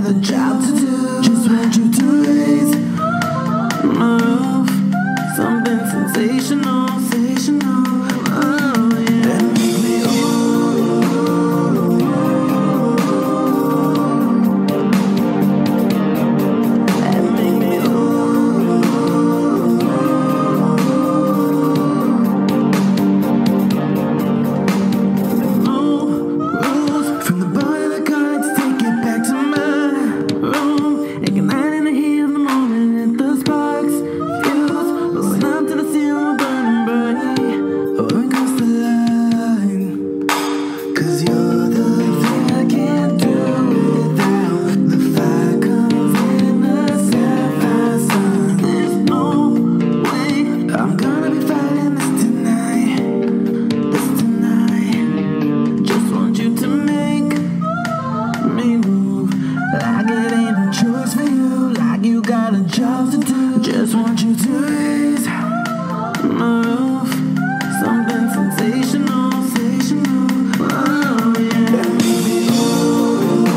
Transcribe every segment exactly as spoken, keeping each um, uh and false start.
got a job to do. Just want you to raise my roof. Something sensational, sensational. Oh yeah. That make me ooh. That make me ooh. No rules from the bottom of the car to take it back to my room. Ignite in the heat of the moment at the sparks fuse. Blowing up to the ceiling, burning bright. Oh, it goes the line. Cause you're the thing I can't do without. The fire comes in the sapphire sun. There's no way I'm gonna be fighting this tonight. This tonight. Just want you to make me move. Like it ain't a choice for you. Like you got a job to do. Just want you to raise my roof. Something sensational, sensational. Oh yeah. That make me ooh.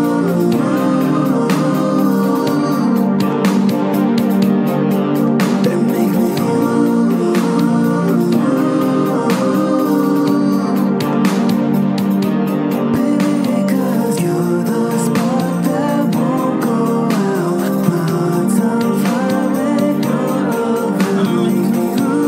That make me ooh. Baby, cause you're the spark that won't go out. My heart's on fire with your love. That make me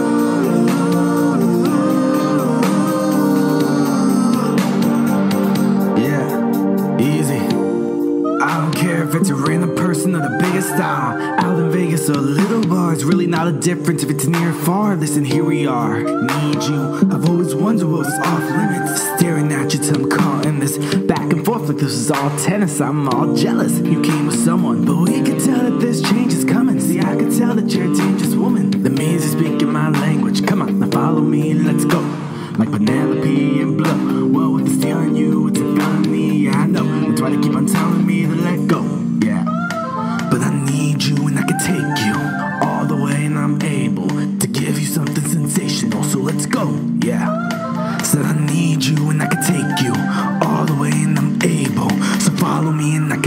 ooh. Yeah, easy. I don't care if it's a random person or the biggest star. Out in Vegas or a little bar, it's really not a difference if it's near or far. Listen, here we are. Need you. I've always wondered what was off limits. Staring at you till I'm caught in this back and forth like this is all tennis. I'm all jealous. You came with someone, but we can tell that this change is coming. See, I can tell that you're a dangerous woman. That means you're speaking my language. Come on, now follow me, let's go. Like Penelope and Blow. Well, with the stealing you, it's a felony. Yeah, I know. That's why they keep on telling me to let go. Yeah. But I need you and I can take you all the way, and I'm able to give you something sensational. So let's go. Yeah. Said I need you and I can take you all the way, and I'm able. So follow me and I can